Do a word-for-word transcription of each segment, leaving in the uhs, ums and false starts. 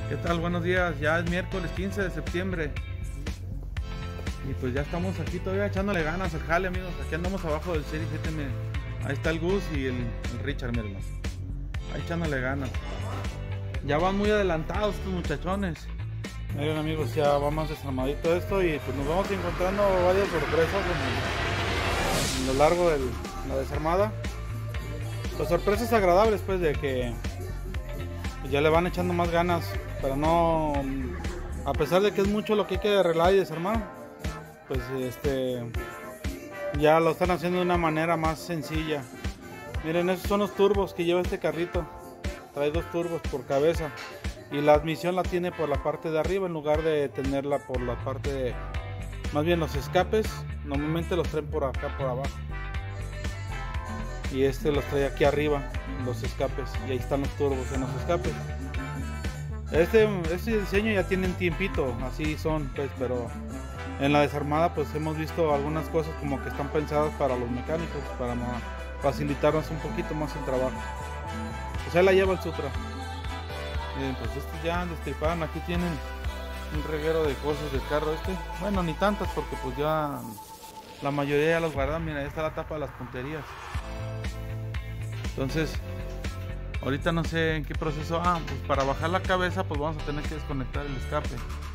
¿Qué tal? Buenos días, ya es miércoles quince de septiembre y pues ya estamos aquí todavía echándole ganas al jale, amigos. Aquí andamos abajo del Serie siete, miren. Ahí está el Gus y el, el Richard, miren, ahí echándole ganas. Ya van muy adelantados estos muchachones. Miren, amigos, ya va más desarmadito esto y pues nos vamos encontrando varias sorpresas en, el, en lo largo de la desarmada. Las sorpresas agradables, pues, de que pues, ya le van echando más ganas para no, a pesar de que es mucho lo que hay que arreglar y desarmar, pues este ya lo están haciendo de una manera más sencilla. Miren, esos son los turbos que lleva este carrito. Trae dos turbos por cabeza y la admisión la tiene por la parte de arriba en lugar de tenerla por la parte de, más bien los escapes normalmente los traen por acá por abajo y este los trae aquí arriba, los escapes, y ahí están los turbos en los escapes. Este, este diseño ya tiene un tiempito, así son, pues, pero en la desarmada pues hemos visto algunas cosas como que están pensadas para los mecánicos, para facilitarnos un poquito más el trabajo. O sea, la lleva el Sutra. Miren, pues estos ya destriparon, aquí tienen un reguero de cosas del carro este. Bueno, ni tantas porque pues ya la mayoría ya los guardan. Mira, ahí está la tapa de las punterías. Entonces, ahorita no sé en qué proceso. Ah, pues para bajar la cabeza pues vamos a tener que desconectar el escape.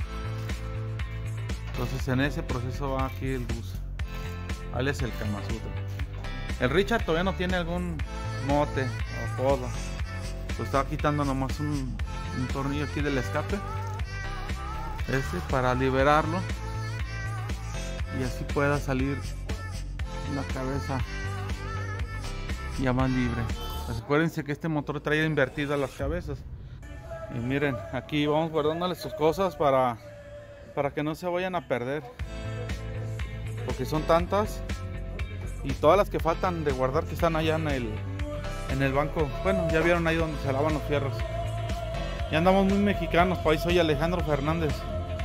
Entonces en ese proceso va aquí el bus. Ahí es el Kama Sutra. El Richard todavía no tiene algún mote o todo. Pues estaba quitando nomás un, un tornillo aquí del escape. Este para liberarlo. Y así pueda salir la cabeza ya más libre. Pues acuérdense que este motor trae invertidas las cabezas. Y miren, aquí vamos guardándole sus cosas para, para que no se vayan a perder. Porque son tantas. Y todas las que faltan de guardar que están allá en el, en el banco. Bueno, ya vieron ahí donde se lavan los fierros. Ya andamos muy mexicanos, país. Soy Alejandro Fernández.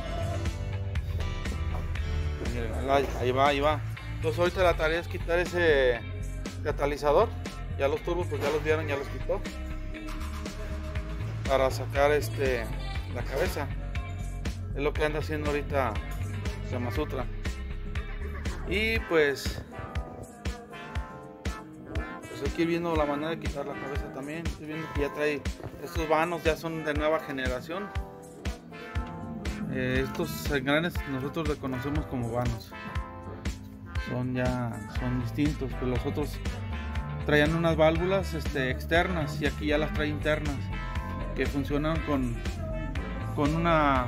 Miren, ahí va, ahí va. Entonces ahorita la tarea es quitar ese catalizador. Ya los turbos pues ya los vieron, ya los quitó. Para sacar este la cabeza. Es lo que anda haciendo ahorita Kama Sutra. Y pues Pues hay que ir viendo la manera de quitar la cabeza también. Estoy viendo que ya trae estos vanos, ya son de nueva generación. Eh, estos engranes nosotros les conocemos como vanos. Son ya son distintos, pues los otros traían unas válvulas este, externas y aquí ya las trae internas que funcionan con, con una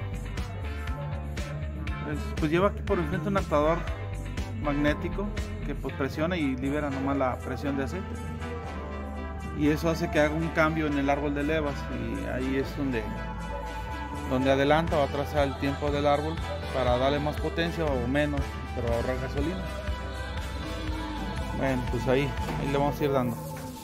pues, pues lleva aquí por enfrente un actuador magnético que pues presiona y libera nomás la presión de aceite y eso hace que haga un cambio en el árbol de levas y ahí es donde donde adelanta o atrasa el tiempo del árbol para darle más potencia o menos, pero ahorrar gasolina. Bueno, pues ahí, ahí le vamos a ir dando.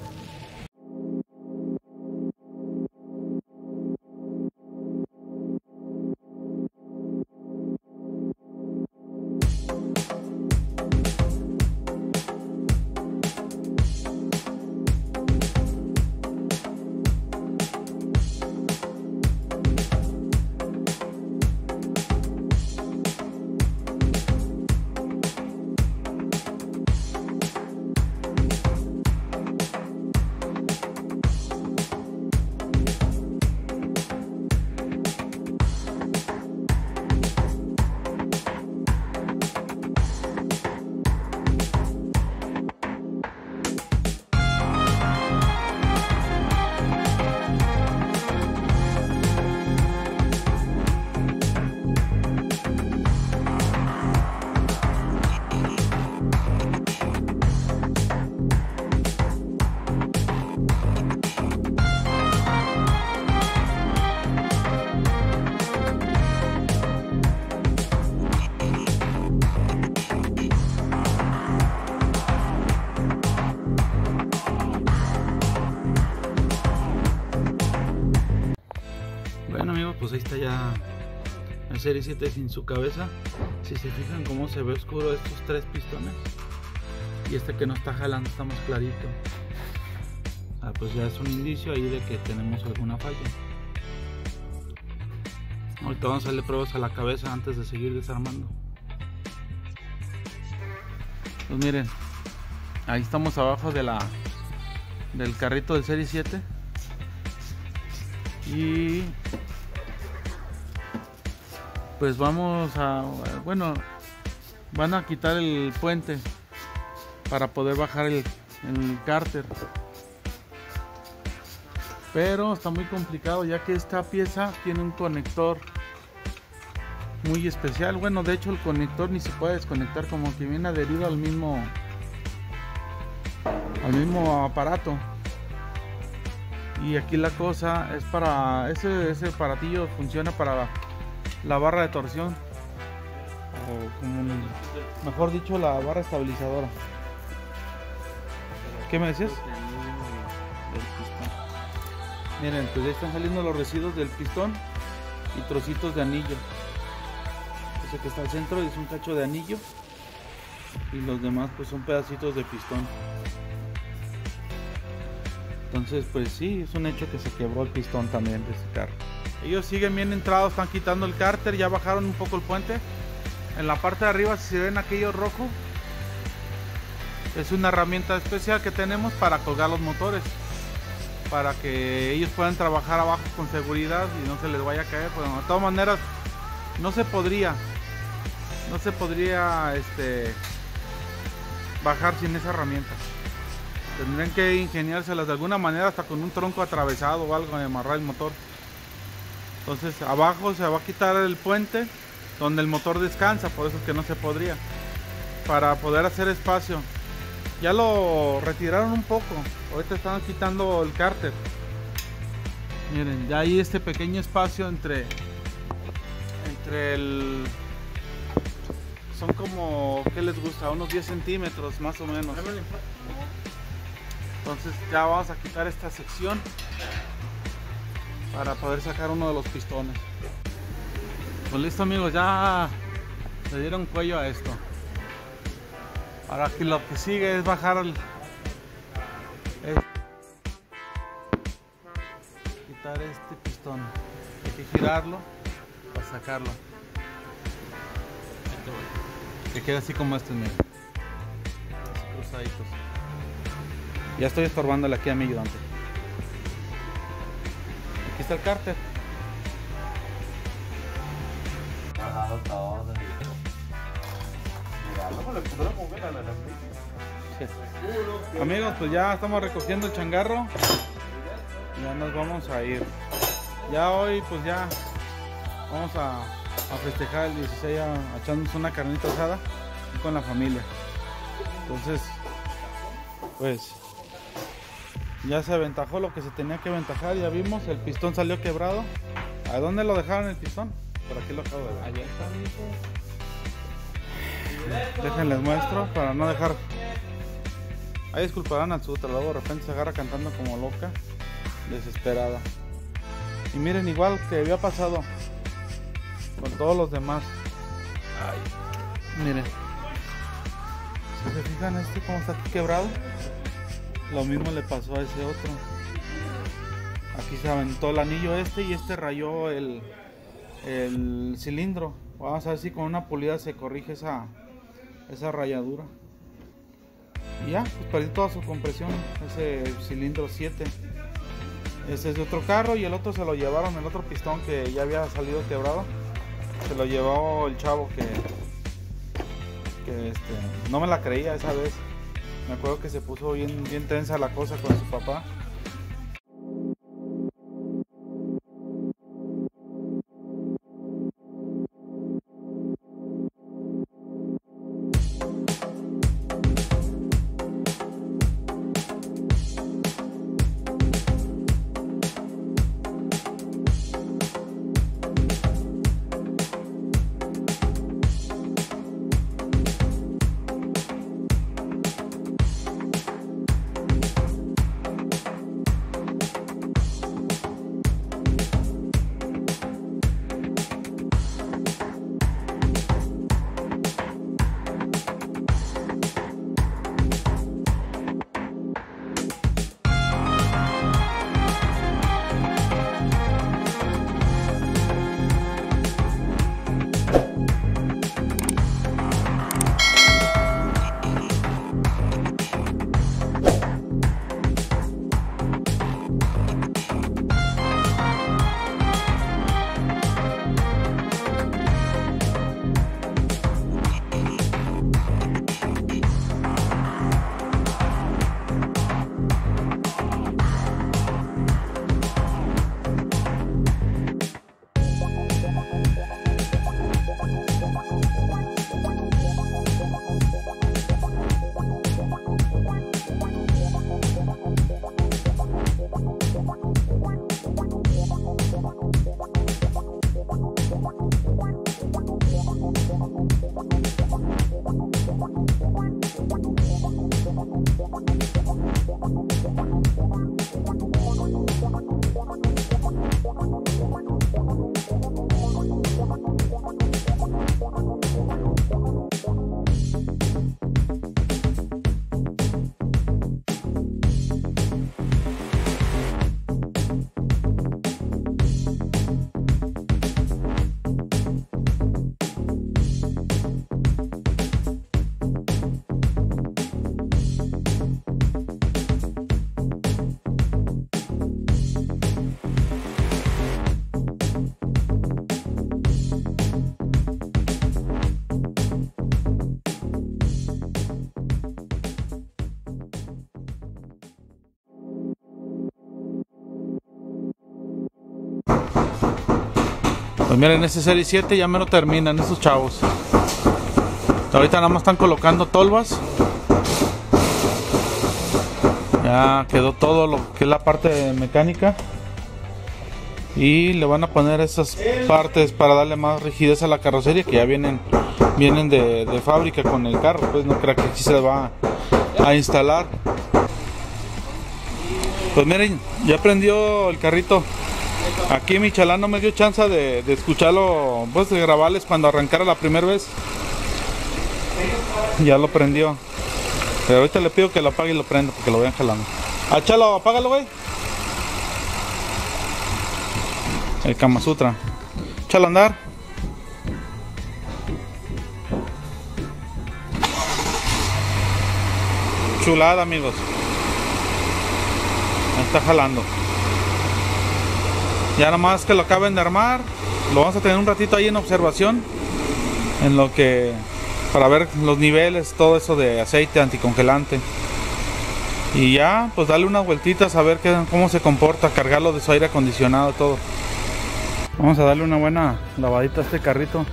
Bueno, amigos, pues ahí está ya el Serie siete sin su cabeza. Si se fijan cómo se ve oscuro estos tres pistones y este que no está jalando está más clarito. Ah, pues ya es un indicio ahí de que tenemos alguna falla. Ahorita vamos a darle pruebas a la cabeza antes de seguir desarmando. Pues miren, ahí estamos abajo de la del carrito del Serie siete. Y pues vamos a, bueno, van a quitar el puente para poder bajar el, el cárter, pero está muy complicado ya que esta pieza tiene un conector muy especial. Bueno, de hecho el conector ni se puede desconectar, como que viene adherido al mismo al mismo aparato. Y aquí la cosa es para ese, ese aparatillo funciona para la, la barra de torsión, o como un, mejor dicho, la barra estabilizadora. ¿Qué me decías? Miren, pues ya están saliendo los residuos del pistón y trocitos de anillo. Ese que está al centro es un cacho de anillo y los demás pues son pedacitos de pistón. Entonces pues sí, es un hecho que se quebró el pistón también de ese carro. Ellos siguen bien entrados, están quitando el cárter, ya bajaron un poco el puente. En la parte de arriba, si se ven aquello rojo, es una herramienta especial que tenemos para colgar los motores, para que ellos puedan trabajar abajo con seguridad y no se les vaya a caer. Bueno, de todas maneras no se podría no se podría este bajar sin esa herramienta. Tendrían que ingeniárselas de alguna manera, hasta con un tronco atravesado o algo, de amarrar el motor. Entonces abajo se va a quitar el puente donde el motor descansa, por eso es que no se podría, para poder hacer espacio. Ya lo retiraron un poco, ahorita están quitando el cárter. Miren, ya hay este pequeño espacio entre entre el, son como, ¿qué les gusta? Unos diez centímetros más o menos. Entonces ya vamos a quitar esta sección para poder sacar uno de los pistones. Pues listo amigos, ya le dieron cuello a esto. Ahora aquí lo que sigue es bajar el, es quitar este pistón. Hay que girarlo para sacarlo. Que quede así como este, miren, así cruzaditos. Ya estoy estorbándole aquí a mi ayudante. Aquí está el cárter. Sí. Amigos, pues ya estamos recogiendo el changarro. Ya nos vamos a ir. Ya hoy pues ya vamos a, a festejar el dieciséis, a, a echarnos una carnita asada con la familia. Entonces pues ya se aventajó lo que se tenía que aventajar. Ya vimos, el pistón salió quebrado. ¿A dónde lo dejaron el pistón? Por aquí lo acabo de ver. Allá está, amigo. Déjenles muestro para no dejar. Ahí disculparán al su trabajo, de repente se agarra cantando como loca, desesperada. Y miren, igual que había pasado con todos los demás. Ay, miren. Si se fijan, este como está aquí quebrado, lo mismo le pasó a ese otro. Aquí se aventó el anillo este y este rayó el, el cilindro. Vamos a ver si con una pulida se corrige esa, esa rayadura. Y ya, pues perdió toda su compresión, ese cilindro siete. Ese es de otro carro y el otro se lo llevaron, el otro pistón que ya había salido quebrado. Se lo llevó el chavo que, que este, no me la creía esa vez. Me acuerdo que se puso bien, bien tensa la cosa con su papá. Pues miren, ese Serie siete ya me lo terminan estos chavos. Ahorita nada más están colocando tolvas. Ya quedó todo lo que es la parte mecánica. Y le van a poner esas partes para darle más rigidez a la carrocería, que ya vienen vienen de, de fábrica con el carro. Pues no creo que aquí se va a, a instalar. Pues miren, ya prendió el carrito. Aquí mi chalán no me dio chance de, de escucharlo, pues de grabarles cuando arrancara la primera vez. Ya lo prendió. Pero ahorita le pido que lo apague y lo prenda porque lo vayan jalando. Ah, Chalo, apágalo, güey. El Kama Sutra. Chalo, andar. Chulada, amigos. Ahí está jalando. Ya nomás que lo acaben de armar, lo vamos a tener un ratito ahí en observación, en lo que para ver los niveles, todo eso de aceite anticongelante, y ya pues darle unas vueltitas a ver qué, cómo se comporta, cargarlo de su aire acondicionado, todo. Vamos a darle una buena lavadita a este carrito.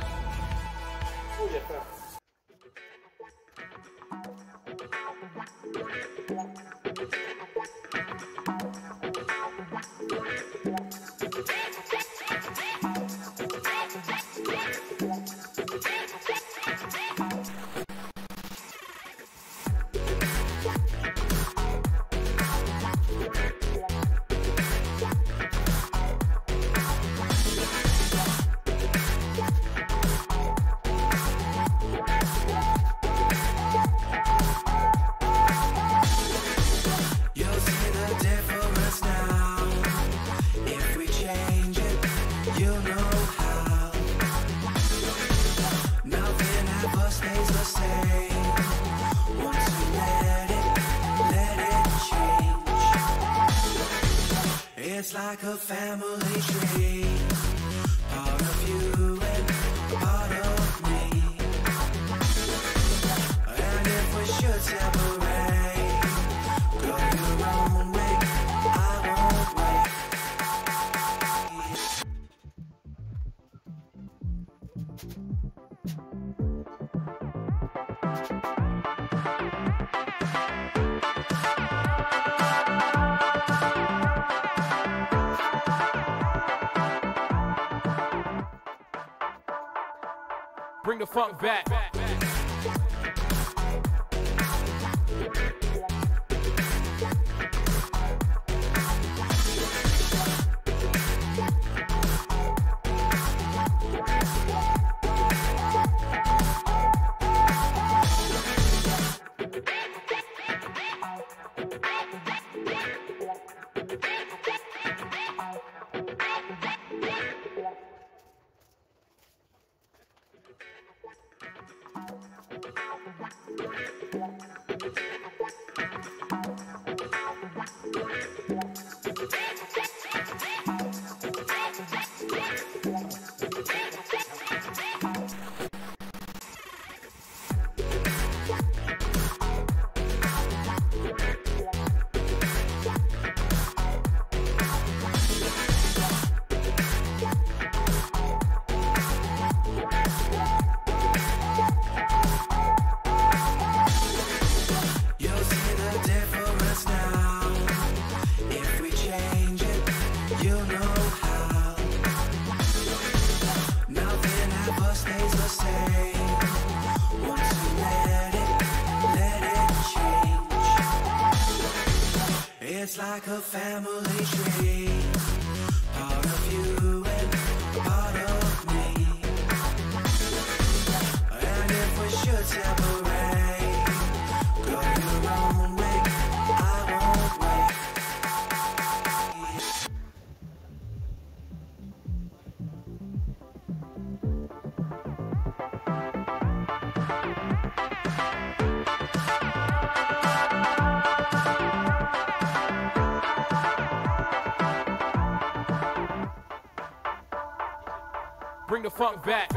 It's like a family tree, part of you and part of me. And if we should separate, go your own way, I won't wait. Bring the funk back. It's like a family tree, part of you and part of me. Bring the funk back.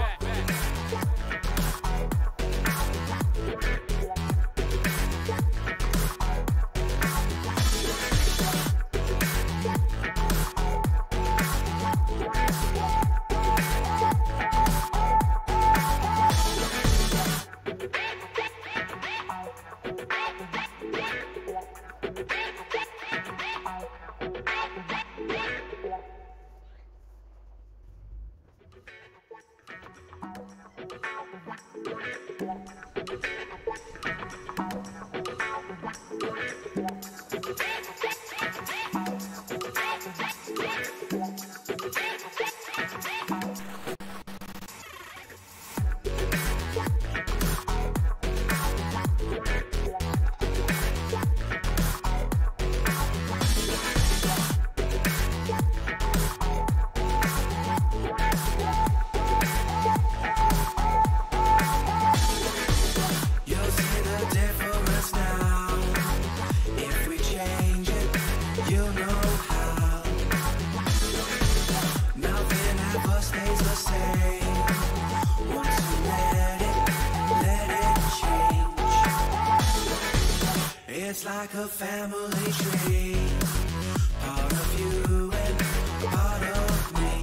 It's like a family tree, part of you and part of me.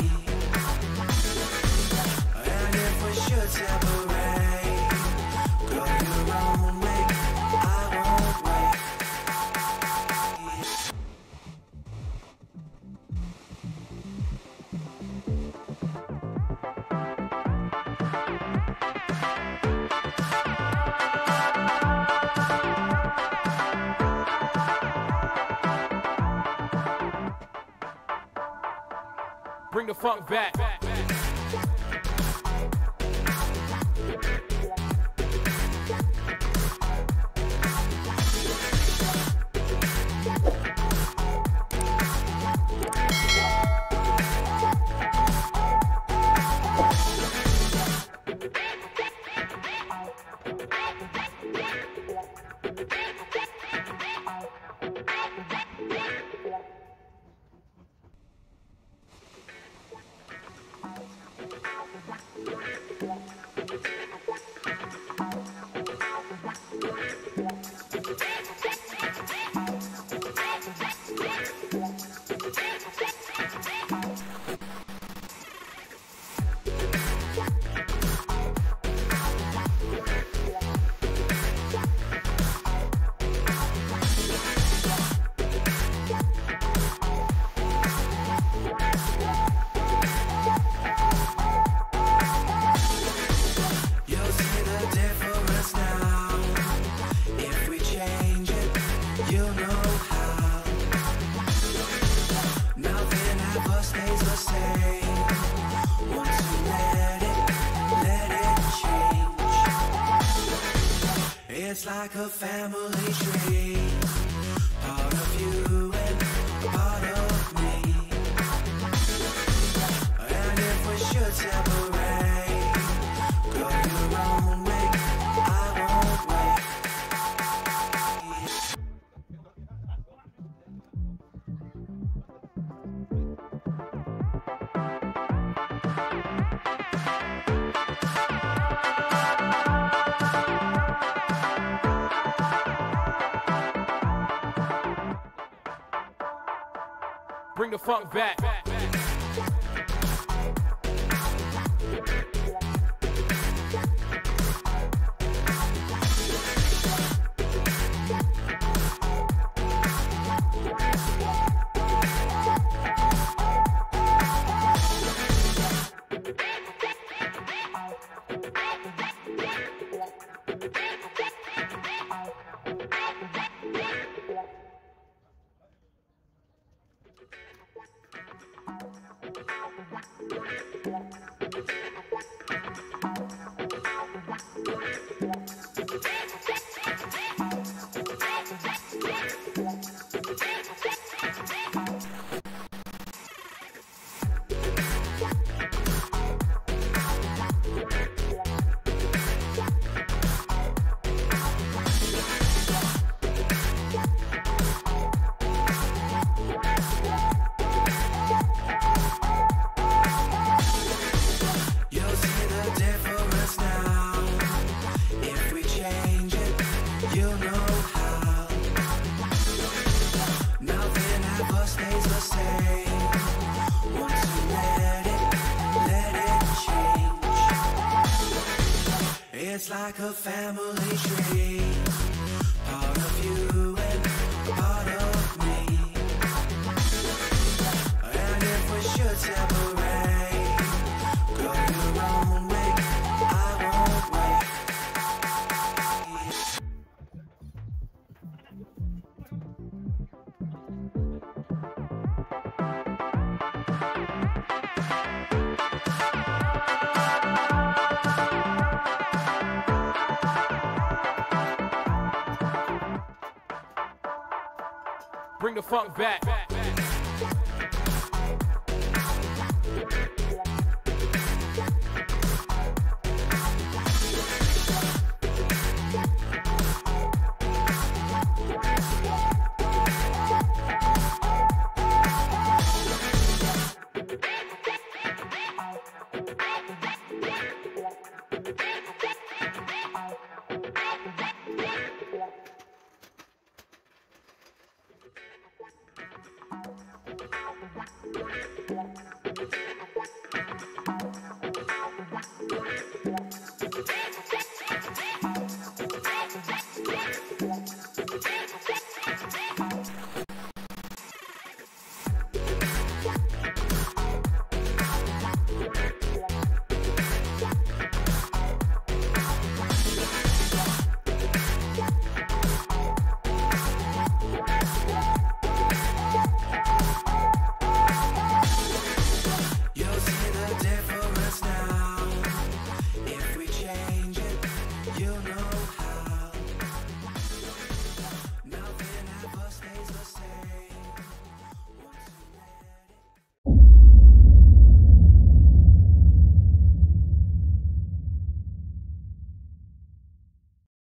And if we should separate, go your own way, I won't wait. Bring the funk back. It's like a family tree, part of you and part of me. And if we should separate, go your own way, I won't wait. Bring the funk back. like a family tree. Part of you and part of me. And if we should separate, go your own way, I won't wait. Bring the funk back.